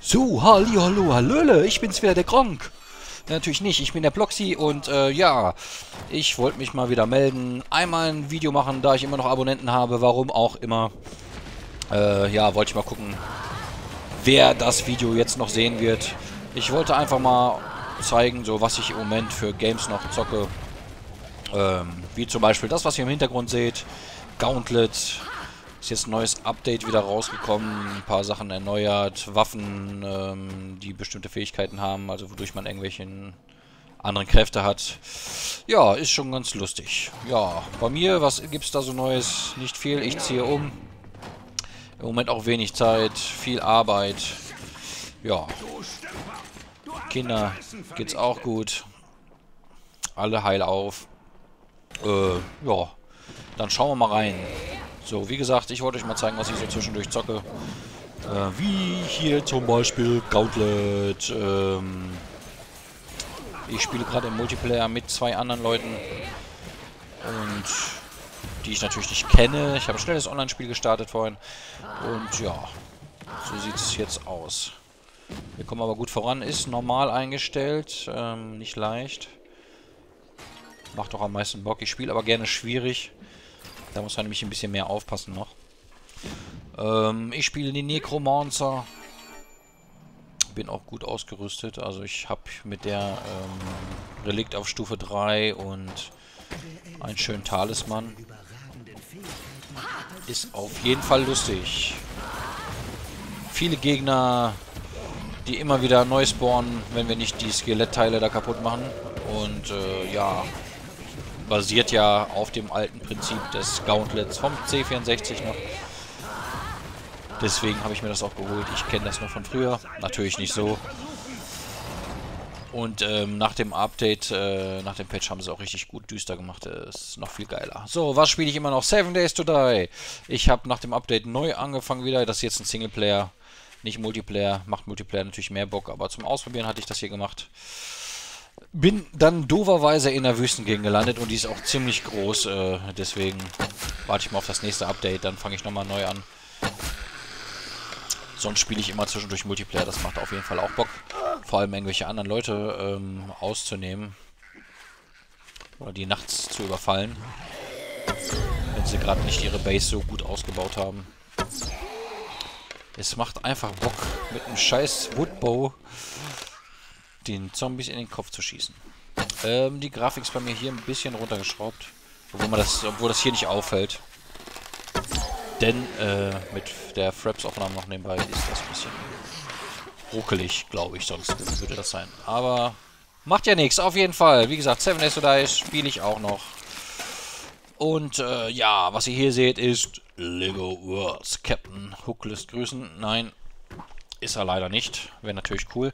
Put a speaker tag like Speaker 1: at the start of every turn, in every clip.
Speaker 1: So, hallo, hallöle, ich bin's wieder, der Gronkh. Natürlich nicht, ich bin der Bloxy und ja, ich wollte mich mal wieder melden. Einmal ein Video machen, da ich immer noch Abonnenten habe, warum auch immer. Ja, wollte ich mal gucken, wer das Video jetzt noch sehen wird. Ich wollte einfach mal zeigen, so was ich im Moment für Games noch zocke. Wie zum Beispiel das, was ihr im Hintergrund seht. Gauntlet. Ist jetzt ein neues Update wieder rausgekommen. Ein paar Sachen erneuert. Waffen, die bestimmte Fähigkeiten haben. Also wodurch man irgendwelche anderen Kräfte hat. Ja, ist schon ganz lustig. Ja, bei mir, was gibt's da so Neues? Nicht viel. Ich ziehe um. Im Moment auch wenig Zeit. Viel Arbeit. Ja. Kinder geht's auch gut. Alle heil auf. Ja. Dann schauen wir mal rein. So, wie gesagt, ich wollte euch mal zeigen, was ich so zwischendurch zocke. Wie hier zum Beispiel Gauntlet. Ich spiele gerade im Multiplayer mit 2 anderen Leuten. Und die ich natürlich nicht kenne. Ich habe ein schnelles Online-Spiel gestartet vorhin. Und ja, so sieht es jetzt aus. Wir kommen aber gut voran. Ist normal eingestellt. Nicht leicht. Macht doch am meisten Bock. Ich spiele aber gerne schwierig. Da muss man nämlich ein bisschen mehr aufpassen noch. Ich spiele die Necromancer. Bin auch gut ausgerüstet. Also ich habe mit der Relikt auf Stufe 3 und einen schönen Talisman. Ist auf jeden Fall lustig. Viele Gegner, die immer wieder neu spawnen, wenn wir nicht die Skelettteile da kaputt machen. Und ja, basiert ja auf dem alten Prinzip des Gauntlets vom C64 noch. Deswegen habe ich mir das auch geholt. Ich kenne das noch von früher. Natürlich nicht so. Und nach dem Update, nach dem Patch haben sie auch richtig gut düster gemacht. Ist noch viel geiler. So, was spiele ich immer noch? 7 Days to Die. Ich habe nach dem Update neu angefangen wieder. Das ist jetzt ein Singleplayer, nicht Multiplayer. Macht Multiplayer natürlich mehr Bock, aber zum Ausprobieren hatte ich das hier gemacht. Bin dann dooferweise in der Wüstengegend gelandet und die ist auch ziemlich groß, deswegen warte ich mal auf das nächste Update, dann fange ich nochmal neu an. Sonst spiele ich immer zwischendurch Multiplayer, das macht auf jeden Fall auch Bock. Vor allem irgendwelche anderen Leute auszunehmen. Oder die nachts zu überfallen. Wenn sie gerade nicht ihre Base so gut ausgebaut haben. Es macht einfach Bock, mit einem scheiß Woodbow den Zombies in den Kopf zu schießen. Die Grafik ist bei mir hier ein bisschen runtergeschraubt. Obwohl das hier nicht auffällt. Denn mit der Fraps-Aufnahme noch nebenbei ist das ein bisschen ruckelig, glaube ich, sonst würde das sein. Aber macht ja nichts, auf jeden Fall. Wie gesagt, 7 Days to Die spiele ich auch noch. Und ja, was ihr hier seht ist Lego Worlds. Captain Hook lässt grüßen. Nein, ist er leider nicht. Wäre natürlich cool.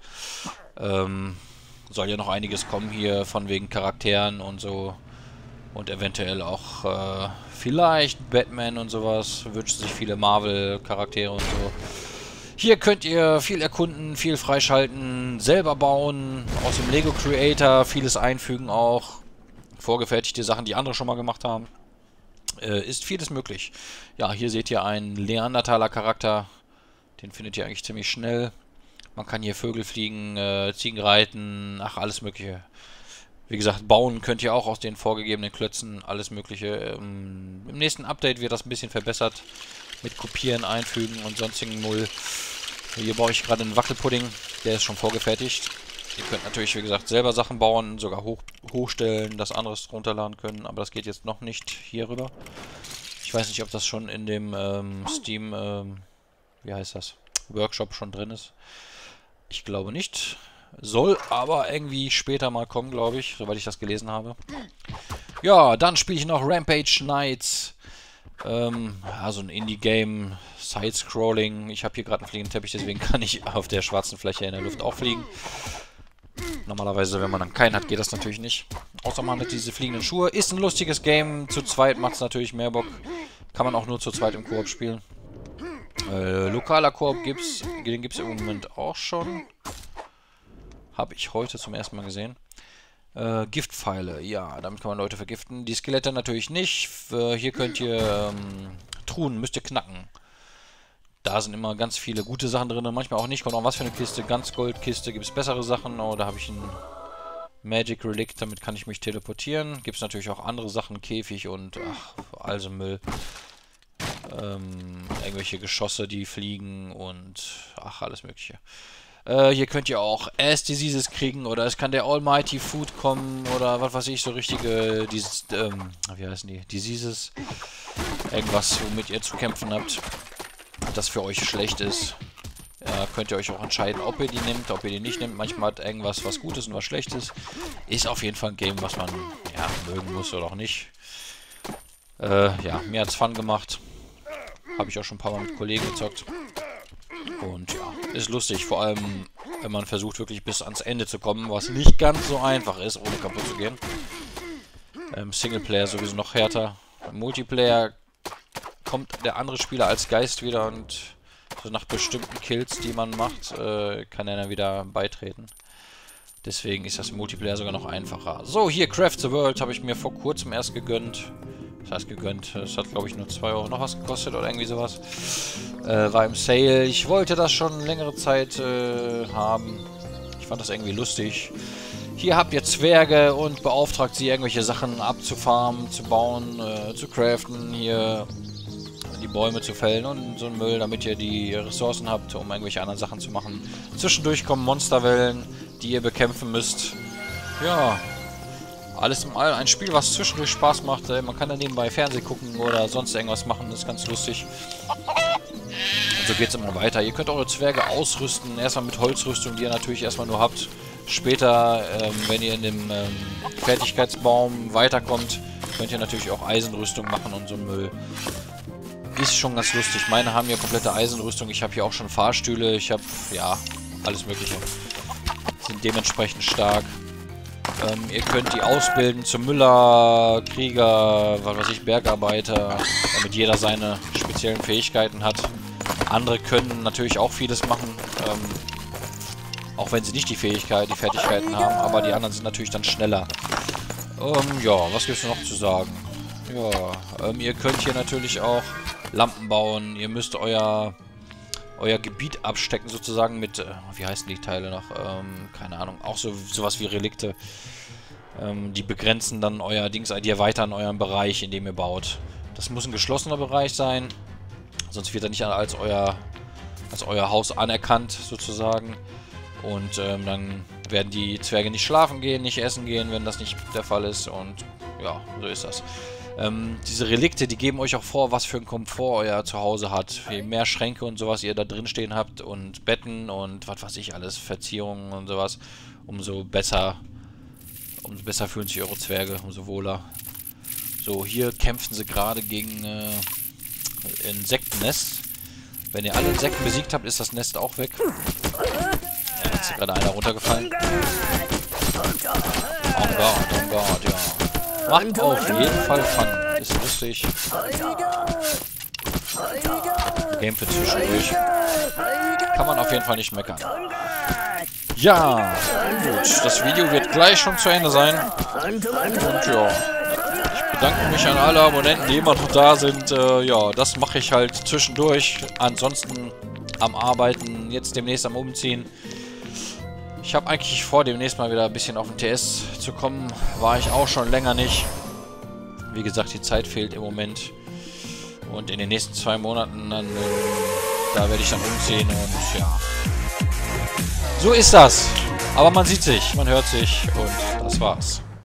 Speaker 1: Soll ja noch einiges kommen hier von wegen Charakteren und so. Und eventuell auch vielleicht Batman und sowas. Wünschen sich viele Marvel-Charaktere und so. Hier könnt ihr viel erkunden, viel freischalten, selber bauen, aus dem Lego Creator vieles einfügen auch. Vorgefertigte Sachen, die andere schon mal gemacht haben. Ist vieles möglich. Ja, hier seht ihr einen Neandertaler Charakter. Den findet ihr eigentlich ziemlich schnell. Man kann hier Vögel fliegen, Ziegen reiten, ach, alles mögliche. Wie gesagt, bauen könnt ihr auch aus den vorgegebenen Klötzen, alles mögliche. Im nächsten Update wird das ein bisschen verbessert. Mit Kopieren, Einfügen und sonstigen Mull. Hier baue ich gerade einen Wackelpudding, der ist schon vorgefertigt. Ihr könnt natürlich, wie gesagt, selber Sachen bauen, sogar hochstellen, das anderes runterladen können, aber das geht jetzt noch nicht hier rüber. Ich weiß nicht, ob das schon in dem Steam, wie heißt das, Workshop schon drin ist. Ich glaube nicht. Soll aber irgendwie später mal kommen, glaube ich, soweit ich das gelesen habe. Ja, dann spiele ich noch Rampage Knights. Also ein Indie-Game, Side-Scrolling. Ich habe hier gerade einen fliegenden Teppich, deswegen kann ich auf der schwarzen Fläche in der Luft auch fliegen. Normalerweise, wenn man dann keinen hat, geht das natürlich nicht. Außer man hat diese fliegenden Schuhe. Ist ein lustiges Game. Zu zweit macht es natürlich mehr Bock. Kann man auch nur zu zweit im Koop spielen. Lokaler Koop den gibt es im Moment auch schon. Habe ich heute zum ersten Mal gesehen. Giftpfeile, ja, damit kann man Leute vergiften. Die Skelette natürlich nicht. Hier könnt ihr Truhen müsst ihr knacken. da sind immer ganz viele gute Sachen drin, manchmal auch nicht. Kommt auch was für eine Kiste, ganz Goldkiste, gibt es bessere Sachen. Oh, da habe ich ein Magic Relic, damit kann ich mich teleportieren. Gibt es natürlich auch andere Sachen, Käfig und also Müll. Irgendwelche Geschosse, die fliegen und alles mögliche. Hier könnt ihr auch Ass Diseases kriegen oder es kann der Almighty Food kommen oder was weiß ich, so richtige, wie heißen die? Diseases. Irgendwas, womit ihr zu kämpfen habt, das für euch schlecht ist. Könnt ihr euch auch entscheiden, ob ihr die nehmt, ob ihr die nicht nehmt. Manchmal hat irgendwas was Gutes und was Schlechtes. Ist auf jeden Fall ein Game, was man mögen muss oder auch nicht. Ja, mir hat's Fun gemacht. Habe ich auch schon ein paar Mal mit Kollegen gezockt. Und ja, ist lustig. Vor allem, wenn man versucht wirklich bis ans Ende zu kommen, was nicht ganz so einfach ist, ohne kaputt zu gehen. Singleplayer sowieso noch härter. Im Multiplayer kommt der andere Spieler als Geist wieder und so nach bestimmten Kills, die man macht, kann er dann wieder beitreten. Deswegen ist das im Multiplayer sogar noch einfacher. So, hier Craft the World habe ich mir vor kurzem erst gegönnt. Das heißt gegönnt, es hat glaube ich nur 2 Euro noch was gekostet oder irgendwie sowas. War im Sale. Ich wollte das schon längere Zeit haben. Ich fand das irgendwie lustig. Hier habt ihr Zwerge und beauftragt sie, irgendwelche Sachen abzufarmen, zu bauen, zu craften. Hier die Bäume zu fällen und so einen Müll, damit ihr die Ressourcen habt, um irgendwelche anderen Sachen zu machen. Zwischendurch kommen Monsterwellen, die ihr bekämpfen müsst. Ja, alles im All ein Spiel, was zwischendurch Spaß macht. Man kann da nebenbei Fernsehen gucken oder sonst irgendwas machen, das ist ganz lustig. Und so geht es immer weiter. Ihr könnt eure Zwerge ausrüsten, erstmal mit Holzrüstung, die ihr natürlich erstmal nur habt. Später, wenn ihr in dem Fertigkeitsbaum weiterkommt, könnt ihr natürlich auch Eisenrüstung machen und so einen Müll. Ist schon ganz lustig. Meine haben hier komplette Eisenrüstung. Ich habe hier auch schon Fahrstühle. Ich habe, ja, alles mögliche. Sind dementsprechend stark. Ihr könnt die ausbilden zum Müller, Krieger, was weiß ich, Bergarbeiter, damit jeder seine speziellen Fähigkeiten hat. Andere können natürlich auch vieles machen, auch wenn sie nicht die Fertigkeiten haben, aber die anderen sind natürlich dann schneller. Ja, was gibt es noch zu sagen? Ja, ihr könnt hier natürlich auch Lampen bauen. Ihr müsst euer Gebiet abstecken sozusagen mit, wie heißen die Teile noch? Keine Ahnung. Auch sowas wie Relikte. Die begrenzen dann euer Dings, die erweitern euren Bereich, in dem ihr baut. Das muss ein geschlossener Bereich sein. Sonst wird er nicht als euer Haus anerkannt sozusagen. Und dann werden die Zwerge nicht schlafen gehen, nicht essen gehen, wenn das nicht der Fall ist. Und ja, so ist das. Diese Relikte, die geben euch auch vor, was für ein Komfort euer Zuhause hat. Je mehr Schränke und sowas ihr da drin stehen habt und Betten und was weiß ich alles, Verzierungen und sowas, umso besser fühlen sich eure Zwerge, umso wohler. So, hier kämpfen sie gerade gegen Insektennest. Wenn ihr alle Insekten besiegt habt, ist das Nest auch weg. Ja, jetzt ist gerade einer runtergefallen. On guard, ja. Macht auf jeden Fall Fun. Ist lustig. Gameplay zwischendurch. Kann man auf jeden Fall nicht meckern. Ja, gut. Das Video wird gleich schon zu Ende sein. Und ja, ich bedanke mich an alle Abonnenten, die immer noch da sind. Ja, das mache ich halt zwischendurch. Ansonsten am Arbeiten, jetzt demnächst am Umziehen. Ich habe eigentlich vor, demnächst mal wieder ein bisschen auf den TS zu kommen. War ich auch schon länger nicht. Wie gesagt, die Zeit fehlt im Moment. Und in den nächsten 2 Monaten, dann, da werde ich dann umziehen und ja. So ist das. Aber man sieht sich, man hört sich und das war's.